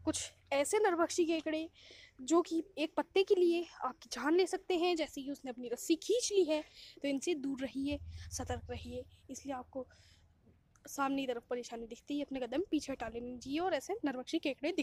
कुछ ऐसे नरभक्षी केकड़े जो कि एक पत्ते के लिए आपकी जान ले सकते हैं। जैसे कि उसने अपनी रस्सी खींच ली है, तो इनसे दूर रहिए, सतर्क रहिए। इसलिए आपको सामने की तरफ परेशानी दिखती है, अपने कदम पीछे हटा लेने चाहिए और ऐसे नरभक्षी केकड़े